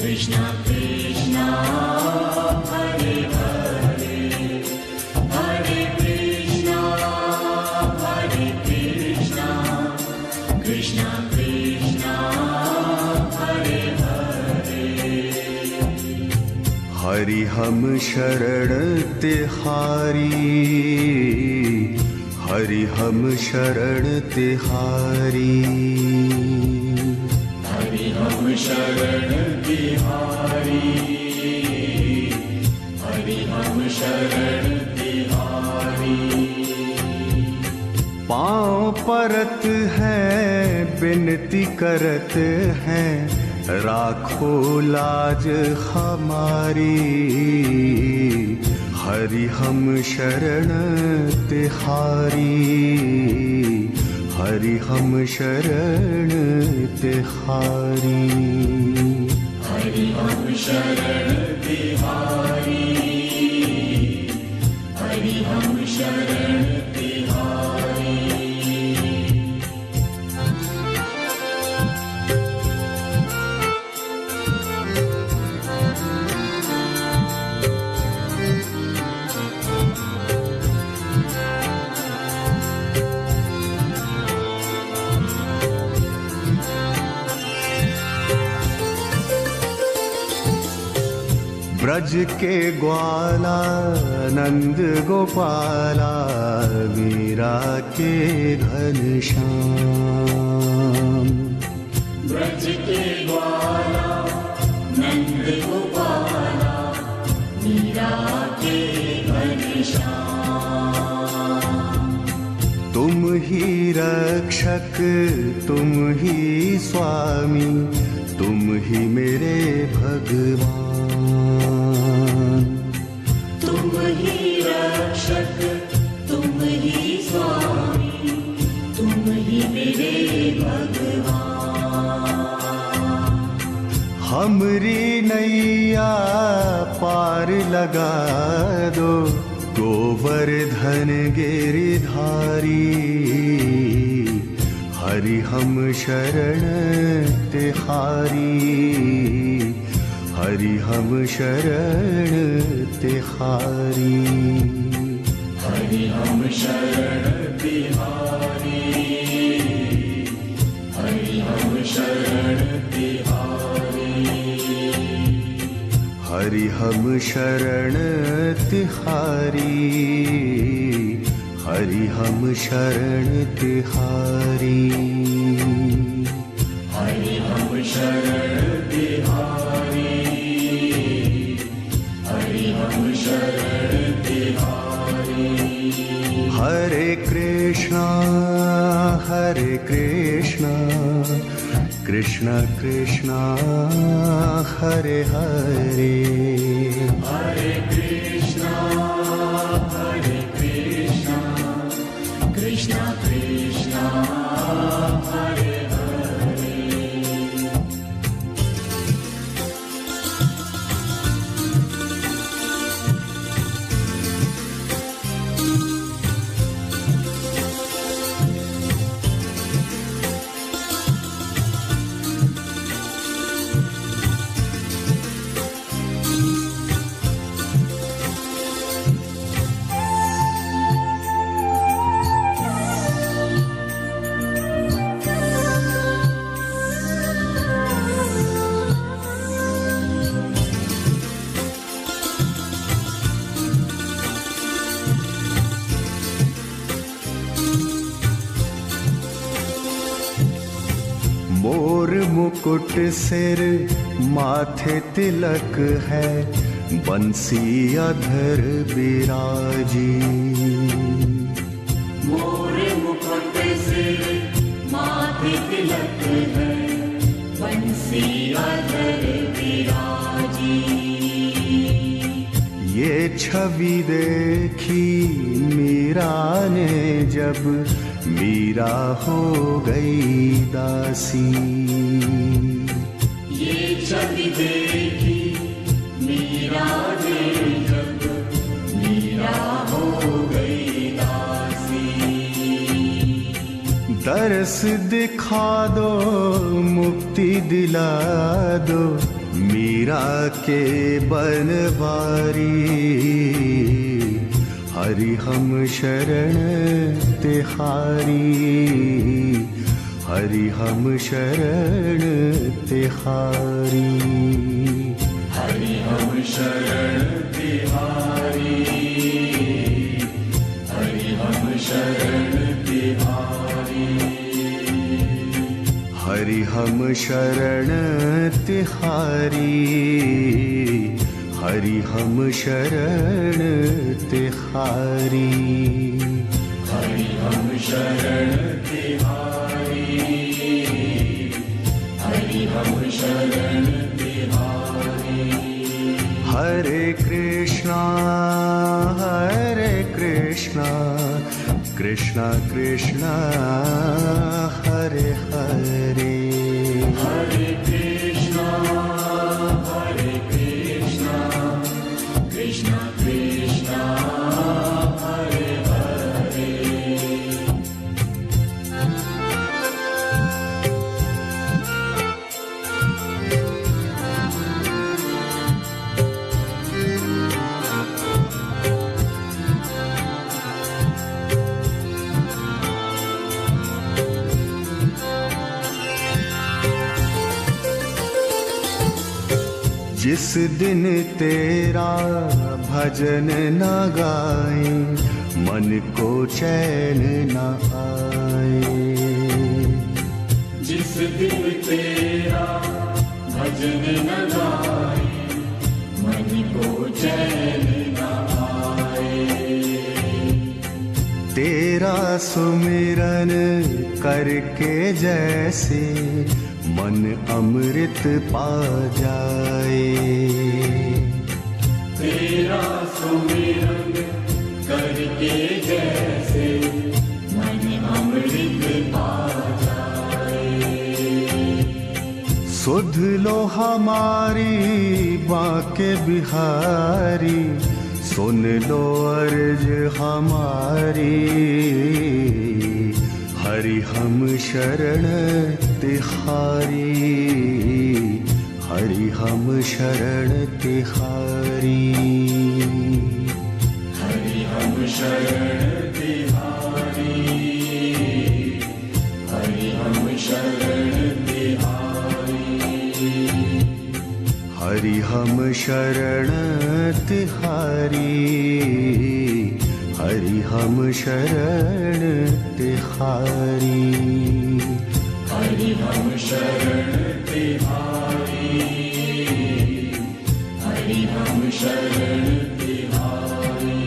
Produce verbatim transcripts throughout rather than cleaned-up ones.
Krishna Krishna Hare Hare Hare Krishna Hare Krishna Krishna Krishna Hare Hare Hari हम शरण तिहारी हरि हम शरण तिहारी हरि हम शरण तिहारी हरि हम शरण तिहारी पाँव परत है बिनती करत हैं राखो लाज हमारी हरि हम शरण तिहारी हरि हम शरण तिहारी हरि हम शरण तिहारी हरि हम शरण तिहारी ब्रज के ग्वाला नंद गोपाला मीरा के घनश्याम ब्रज के ग्वाला नंद गोपाला मीरा के घनश्याम तुम ही रक्षक तुम ही स्वामी तुम ही मेरे भगवान तुम ही रक्षक तुम ही स्वामी तुम ही मेरे भगवान हमरी नैया पार लगा दो गोवर्धन गिरिधारी हरि हम शरण तिहारी हरि हम शरण तिहारी हरि हम शरण तिहारी हरि हम शरण तिहारी हरि हम शरण तिहारी हरि हम शरण तिहारी हरि हम शरण तिहारी हरि हम शरण तिहारी हरे कृष्णा हरे कृष्णा कृष्ण कृष्णा हरे हरे हरे कृष्णा हरे कृष्णा कृष्ण कृष्णा हरे हरे मोर मुकुट सिर माथे तिलक है बंसी अधर बिराजी मोर मुकुट सिर माथे तिलक है बंसी अधर विराजी ये छवि देखी मीरा ने जब मीरा हो गई दासी ये छवि देखी मीरा ने जब मीरा हो गई दासी तरस दिखा दो मुक्ति दिला दो मीरा मीरा के बनवारी, हरि हम शरण तिहारी, हरि हम शरण तिहारी, हरि हम शरण तिहारी, हरि हम शरण तिहारी, हरि हम शरण तिहारी, हरि हम शरण तिहारी, हरि हम शरण तिहारी, हरि हम शरण तिहारी। हरे कृष्णा हरे कृष्णा, कृष्णा कृष्णा हरे हरे, हरे कृष्णा हरे कृष्णा, कृष्णा कृष्णा हरे हरे। जिस दिन तेरा भजन न गाए, मन को चैन न आए। जिस दिन तेरा भजन न गाए, मन को चैन न आए। तेरा सुमिरन करके जैसे मन अमृत पा जाए। तेरा सुमिरन करके जैसे मन अमृत पा जाए। सुध लो हमारी बांके बिहारी, सुन लो अर्ज हमारी। हरि हम शरण तिहारी, हरि हम शरण तिहारी, हरि हम शरण तिहारी, हरि हम शरण तिहारी, हरि हम शरण तिहारी, हरि हम शरण तिहारी, हरि हम शरण तिहारी, हरि हम शरण तिहारी।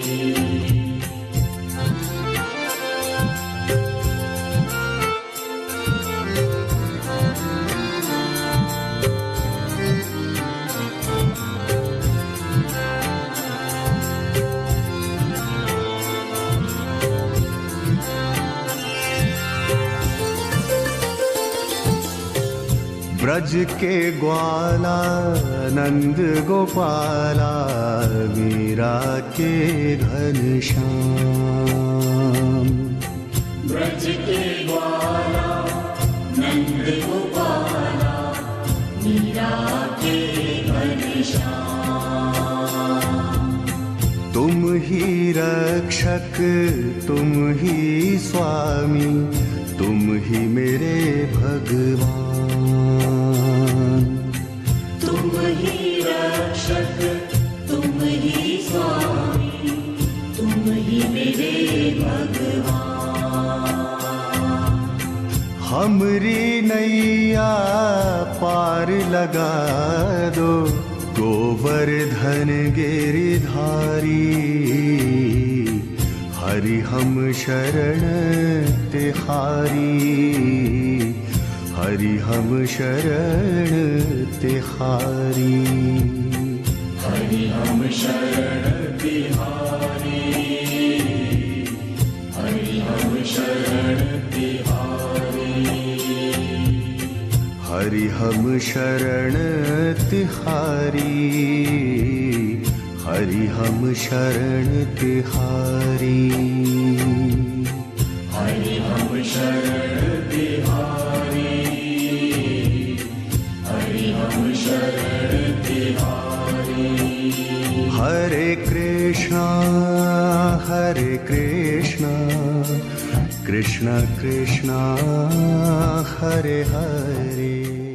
ब्रज के ग्वाला नंद गोपाला, मीरा के घनश्याम। ब्रज के ग्वाला नंद गोपाला, मीरा के घनश्याम। तुम ही रक्षक तुम ही स्वामी, तुम ही मेरे भगवान। तुम ही रक्षक तुम ही स्वामी, तुम ही मेरे भगवान। हमरी नैया पार लगा दो, गोवर्धन गिरिधारी। हरि हम शरण तिहारी, हरि हम शरण तिहारी, हरि हम शरण तिहारी, हरि हम शरण तिहारी, हरि हम शरण तिहारी, हरि हम शरण तिहारी, हरि हम शरण तिहारी, हरि हम शरण बिहारी हरे कृष्णा हरे कृष्णा कृष्णा कृष्णा हरे हरे